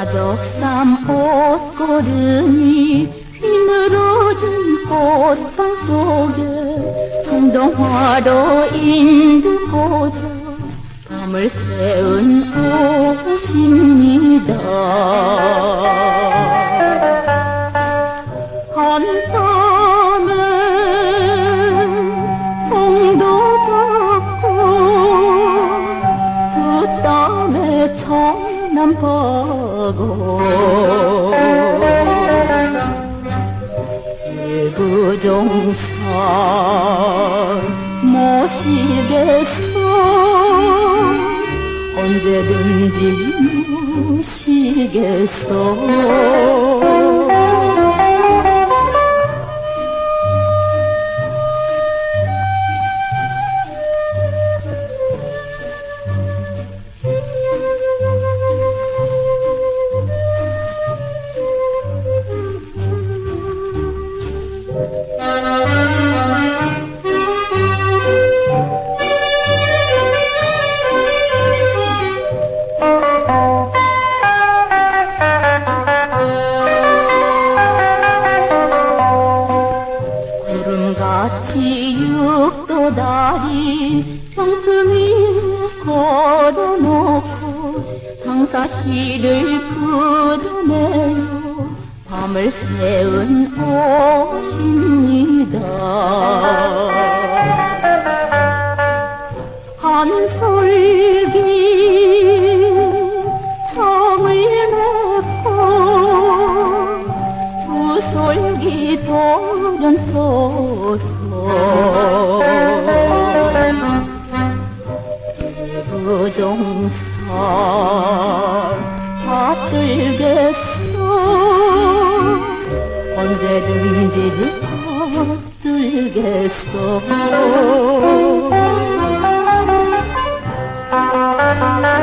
가족삼 옷고르니 휘늘어진 꽃방 속에 청동화로 인두고자 밤을 새운 옷입니다. 한 땀에 홍도 받고 두 땀에 청남 파고 일부종사 모시겠어. 언제든지 모시겠어. 구름같이 육도다리 병풍 위에 걸어놓고 당사시를 끌어내요 밤을 새운 옷입니다. 한 솔기 정을 맺고 두 솔기 돌연쳐서 일부종사 받들겠어. 언제든지 받들겠어.